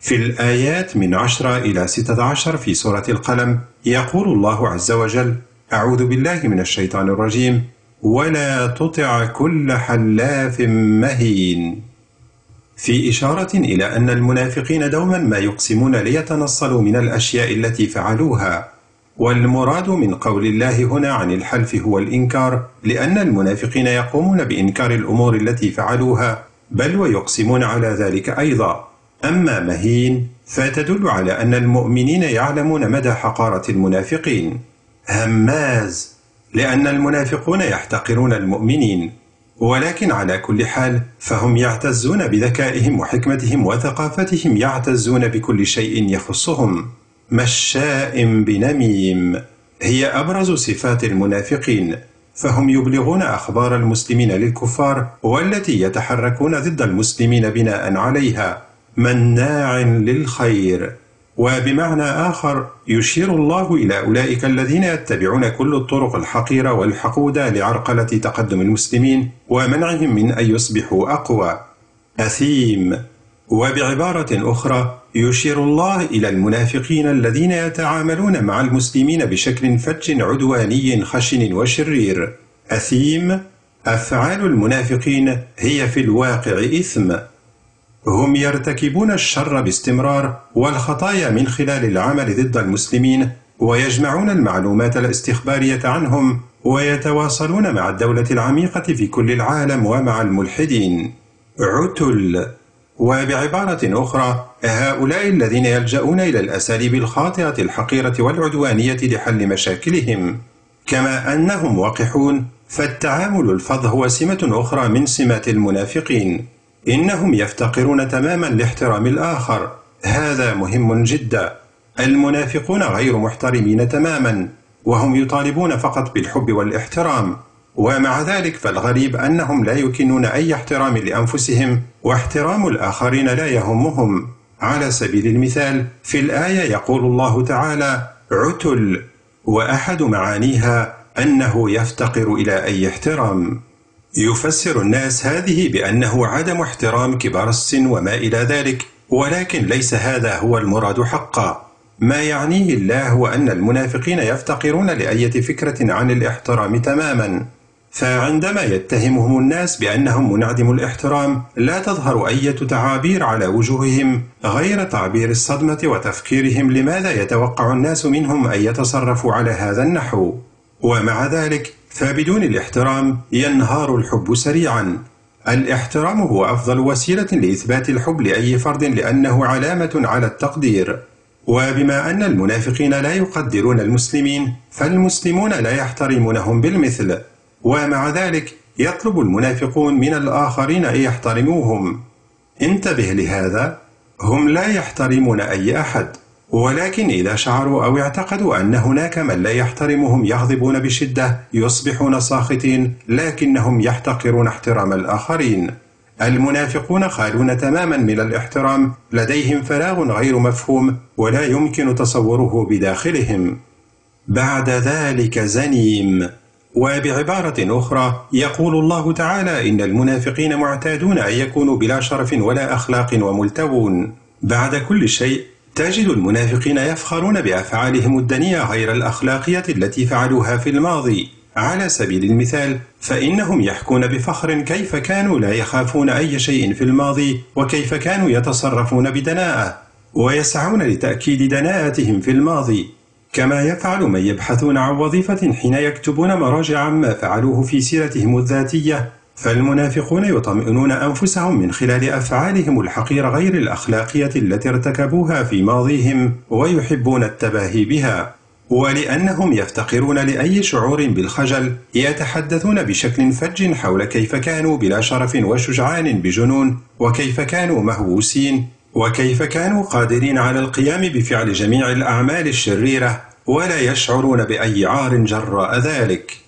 في الآيات من 10 إلى 16 في سورة القلم يقول الله عز وجل: أعوذ بالله من الشيطان الرجيم: ولا تطع كل حلاف مهين، في إشارة إلى أن المنافقين دوما ما يقسمون ليتنصلوا من الأشياء التي فعلوها، والمراد من قول الله هنا عن الحلف هو الإنكار، لأن المنافقين يقومون بإنكار الأمور التي فعلوها، بل ويقسمون على ذلك أيضا. أما مهين فتدل على أن المؤمنين يعلمون مدى حقارة المنافقين. هماز، لأن المنافقون يحتقرون المؤمنين، ولكن على كل حال فهم يعتزون بذكائهم وحكمتهم وثقافتهم، يعتزون بكل شيء يخصهم. مشاء بنميم هي أبرز صفات المنافقين، فهم يبلغون أخبار المسلمين للكفار والتي يتحركون ضد المسلمين بناء عليها. مناع للخير، وبمعنى آخر يشير الله إلى أولئك الذين يتبعون كل الطرق الحقيرة والحقودة لعرقلة تقدم المسلمين ومنعهم من أن يصبحوا أقوى. أثيم، وبعبارة أخرى يشير الله إلى المنافقين الذين يتعاملون مع المسلمين بشكل فج عدواني خشن وشرير. أثيم، أفعال المنافقين هي في الواقع إثم، هم يرتكبون الشر باستمرار والخطايا من خلال العمل ضد المسلمين، ويجمعون المعلومات الاستخبارية عنهم، ويتواصلون مع الدولة العميقة في كل العالم ومع الملحدين. عتل، وبعبارة أخرى هؤلاء الذين يلجؤون إلى الأساليب الخاطئة الحقيرة والعدوانية لحل مشاكلهم. كما أنهم وقحون، فالتعامل الفظ هو سمة أخرى من سمات المنافقين. إنهم يفتقرون تماما لاحترام الآخر، هذا مهم جدا. المنافقون غير محترمين تماما، وهم يطالبون فقط بالحب والاحترام، ومع ذلك فالغريب أنهم لا يكنون أي احترام لأنفسهم، واحترام الآخرين لا يهمهم. على سبيل المثال في الآية يقول الله تعالى: عتل، وأحد معانيها أنه يفتقر إلى أي احترام. يفسر الناس هذه بأنه عدم احترام كبار السن وما إلى ذلك، ولكن ليس هذا هو المراد حقا. ما يعنيه الله هو أن المنافقين يفتقرون لأي فكرة عن الاحترام تماما، فعندما يتهمهم الناس بأنهم منعدم الاحترام لا تظهر أي تعابير على وجوههم غير تعبير الصدمة وتفكيرهم لماذا يتوقع الناس منهم أن يتصرفوا على هذا النحو. ومع ذلك فبدون الاحترام ينهار الحب سريعا. الاحترام هو أفضل وسيلة لإثبات الحب لأي فرد، لأنه علامة على التقدير. وبما أن المنافقين لا يقدرون المسلمين، فالمسلمون لا يحترمونهم بالمثل، ومع ذلك يطلب المنافقون من الآخرين أن يحترموهم. انتبه لهذا، هم لا يحترمون أي أحد، ولكن إذا شعروا أو اعتقدوا أن هناك من لا يحترمهم يغضبون بشدة، يصبحون ساخطين، لكنهم يحتقرون احترام الآخرين. المنافقون خالون تماما من الاحترام، لديهم فراغ غير مفهوم ولا يمكن تصوره بداخلهم. بعد ذلك زنيم، وبعبارة أخرى يقول الله تعالى: إن المنافقين معتادون أن يكونوا بلا شرف ولا أخلاق وملتوون. بعد كل شيء تجد المنافقين يفخرون بأفعالهم الدنيئة غير الأخلاقية التي فعلوها في الماضي. على سبيل المثال فإنهم يحكون بفخر كيف كانوا لا يخافون أي شيء في الماضي، وكيف كانوا يتصرفون بدناءة، ويسعون لتأكيد دناءتهم في الماضي، كما يفعل من يبحثون عن وظيفة حين يكتبون مراجع عما فعلوه في سيرتهم الذاتية. فالمنافقون يطمئنون أنفسهم من خلال أفعالهم الحقيرة غير الأخلاقية التي ارتكبوها في ماضيهم، ويحبون التباهي بها. ولأنهم يفتقرون لأي شعور بالخجل، يتحدثون بشكل فج حول كيف كانوا بلا شرف وشجعان بجنون، وكيف كانوا مهووسين، وكيف كانوا قادرين على القيام بفعل جميع الأعمال الشريرة، ولا يشعرون بأي عار جراء ذلك.